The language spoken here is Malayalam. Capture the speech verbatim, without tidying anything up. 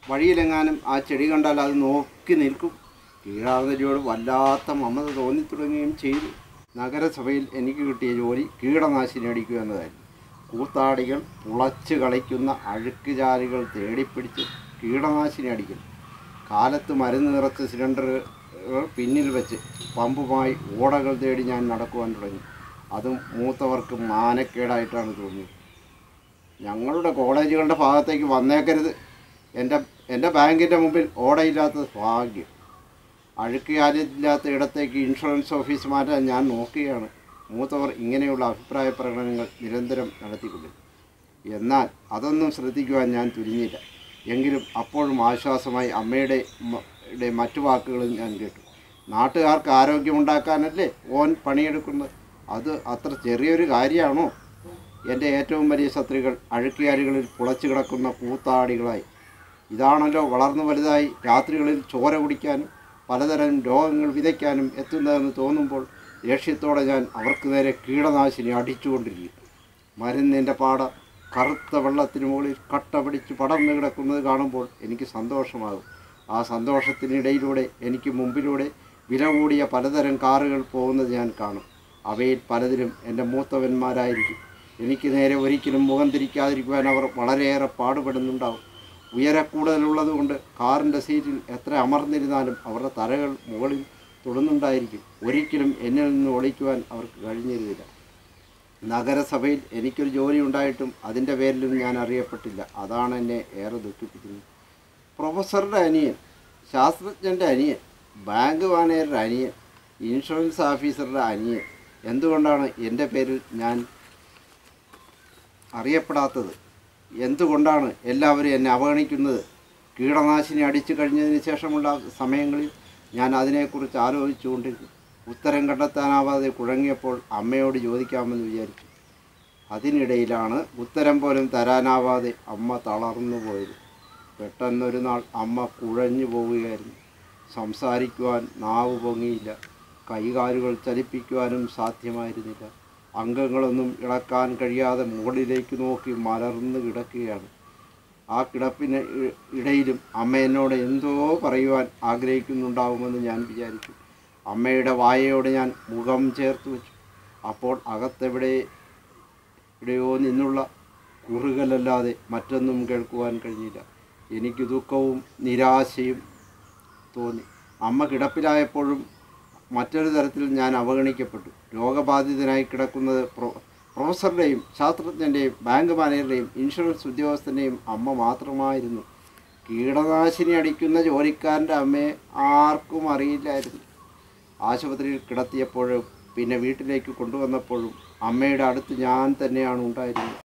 വഴിയിലെങ്ങാനും ആ ചെടി കണ്ടാൽ അത് നോക്കി നിൽക്കും. കീടാർന്നരിയോട് വല്ലാത്ത മമത തോന്നിത്തുടങ്ങുകയും ചെയ്തു. നഗരസഭയിൽ എനിക്ക് കിട്ടിയ ജോലി കീടനാശിനി അടിക്കുക എന്നതായിരുന്നു. കൂത്താടികൾ പുളച്ച് കളിക്കുന്ന അഴുക്ക് ചാലുകൾ തേടിപ്പിടിച്ച് കീടനാശിനി അടിക്കുന്നു. കാലത്ത് മരുന്ന് നിറച്ച സിലിണ്ടറുകൾ പിന്നിൽ വെച്ച് പമ്പുമായി ഓടകൾ തേടി ഞാൻ നടക്കുവാൻ തുടങ്ങി. അതും മൂത്തവർക്ക് മാനക്കേടായിട്ടാണ് തോന്നിയത്. ഞങ്ങളുടെ കോളേജുകളുടെ ഭാഗത്തേക്ക് വന്നേക്കരുത്. എൻ്റെ എൻ്റെ ബാങ്കിൻ്റെ മുമ്പിൽ ഓടയില്ലാത്തത് ഭാഗ്യം. അഴുക്ക് ചാലില്ലാത്ത ഇടത്തേക്ക് ഇൻഷുറൻസ് ഓഫീസ് മാറ്റാൻ ഞാൻ നോക്കുകയാണ്. മൂത്തവർ ഇങ്ങനെയുള്ള അഭിപ്രായ പ്രകടനങ്ങൾ നിരന്തരം നടത്തിക്കൊണ്ടിരുന്നു. എന്നാൽ അതൊന്നും ശ്രദ്ധിക്കുവാൻ ഞാൻ തുനിഞ്ഞില്ല. എങ്കിലും അപ്പോഴും ആശ്വാസമായി അമ്മയുടെ മറ്റു വാക്കുകളും ഞാൻ കേട്ടു. നാട്ടുകാർക്ക് ആരോഗ്യമുണ്ടാക്കാനല്ലേ ഓൻ പണിയെടുക്കുന്നത്? അത് അത്ര ചെറിയൊരു കാര്യമാണോ? എൻ്റെ ഏറ്റവും വലിയ ശത്രുക്കൾ അഴുക്കിയാലുകളിൽ പുളച്ചു കിടക്കുന്ന കൂത്താടികളായി. ഇതാണല്ലോ വളർന്നു വലുതായി രാത്രികളിൽ ചോര കുടിക്കാനും പലതരം രോഗങ്ങൾ വിതയ്ക്കാനും എത്തുന്നതെന്ന് തോന്നുമ്പോൾ ദേഷ്യത്തോടെ ഞാൻ അവർക്ക് നേരെ കീടനാശിനി അടിച്ചുകൊണ്ടിരിക്കും. മരുന്നിൻ്റെ പാട കറുത്ത വെള്ളത്തിന് മുകളിൽ കട്ട പിടിച്ച് പടർന്നു കിടക്കുന്നത് കാണുമ്പോൾ എനിക്ക് സന്തോഷമാകും. ആ സന്തോഷത്തിനിടയിലൂടെ എനിക്ക് മുമ്പിലൂടെ വില കൂടിയ പലതരം കാറുകൾ പോകുന്നത് ഞാൻ കാണും. അവയിൽ പലതിലും എൻ്റെ മൂത്തവന്മാരായിരിക്കും. എനിക്ക് നേരെ ഒരിക്കലും മുഖം തിരിക്കാതിരിക്കുവാൻ അവർ വളരെയേറെ പാടുപെടുന്നുണ്ടാവും. ഉയരക്കൂടുതലുള്ളതുകൊണ്ട് കാറിൻ്റെ സീറ്റിൽ എത്ര അമർന്നിരുന്നാലും അവരുടെ തലകൾ മുകളിൽ തൊടുന്നുണ്ടായിരിക്കും. ഒരിക്കലും എന്നിൽ നിന്ന് ഒളിക്കുവാൻ അവർക്ക് കഴിഞ്ഞിരുന്നില്ല. നഗരസഭയിൽ എനിക്കൊരു ജോലി ഉണ്ടായിട്ടും അതിൻ്റെ പേരിലും ഞാൻ അറിയപ്പെട്ടില്ല. അതാണ് എന്നെ ഏറെ ദുഃഖിപ്പിക്കുന്നത്. പ്രൊഫസറുടെ അനിയൻ, ശാസ്ത്രജ്ഞൻ്റെ അനിയൻ, ബാങ്ക് മാനേജറുടെ അനിയൻ, ഇൻഷുറൻസ് ഓഫീസറുടെ അനിയൻ, എന്തുകൊണ്ടാണ് എൻ്റെ പേരിൽ ഞാൻ അറിയപ്പെടാത്തത്? എന്തുകൊണ്ടാണ് എല്ലാവരും എന്നെ അവഗണിക്കുന്നത്? കീടനാശിനി അടിച്ചു കഴിഞ്ഞതിന് ശേഷമുള്ള സമയങ്ങളിൽ ഞാൻ അതിനെക്കുറിച്ച് ആലോചിച്ചുകൊണ്ടിരുന്നു. ഉത്തരം കണ്ടെത്താനാവാതെ കുഴങ്ങിയപ്പോൾ അമ്മയോട് ചോദിക്കാമെന്ന് വിചാരിച്ചു. അതിനിടയിലാണ് ഉത്തരം പോലും തരാനാവാതെ അമ്മ തളർന്നു പോയത്. പെട്ടെന്നൊരു നാൾ അമ്മ കുഴഞ്ഞു പോവുകയായിരുന്നു. സംസാരിക്കുവാൻ നാവ് പൊങ്ങിയില്ല. കൈകാലുകൾ ചലിപ്പിക്കുവാനും സാധ്യമായിരുന്നില്ല. അംഗങ്ങളൊന്നും ഇളക്കാൻ കഴിയാതെ മുകളിലേക്ക് നോക്കി മലർന്നു കിടക്കുകയാണ്. ആ കിടപ്പിന് ഇടയിലും അമ്മ എന്നോട് എന്തോ പറയുവാൻ ആഗ്രഹിക്കുന്നുണ്ടാവുമെന്ന് ഞാൻ വിചാരിച്ചു. അമ്മയുടെ വായയോട് ഞാൻ മുഖം ചേർത്ത് വെച്ചു. അപ്പോൾ അകത്തെവിടെ എവിടെയോ നിന്നുള്ള കുറുകലല്ലാതെ മറ്റൊന്നും കേൾക്കുവാൻ കഴിഞ്ഞില്ല. എനിക്ക് ദുഃഖവും നിരാശയും തോന്നി. അമ്മ കിടപ്പിലായപ്പോഴും മറ്റൊരു തരത്തിൽ ഞാൻ അവഗണിക്കപ്പെട്ടു. രോഗബാധിതനായി കിടക്കുന്നത് പ്രൊ പ്രൊഫസറുടെയും ശാസ്ത്രജ്ഞൻ്റെയും ബാങ്ക് മാനേജറുടെയും ഇൻഷുറൻസ് ഉദ്യോഗസ്ഥൻ്റെയും അമ്മ മാത്രമായിരുന്നു. കീടനാശിനി അടിക്കുന്ന ജോലിക്കാരൻ്റെ അമ്മയെ ആർക്കും അറിയില്ലായിരുന്നു. ആശുപത്രിയിൽ കിടത്തിയപ്പോഴും പിന്നെ വീട്ടിലേക്ക് കൊണ്ടുവന്നപ്പോഴും അമ്മയുടെ അടുത്ത് ഞാൻ തന്നെയാണ് ഉണ്ടായിരുന്നത്.